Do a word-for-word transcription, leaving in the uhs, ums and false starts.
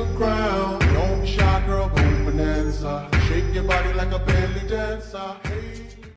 the ground. Don't be shy, girl, go bonanza. Shake your body like a belly dancer. Hey.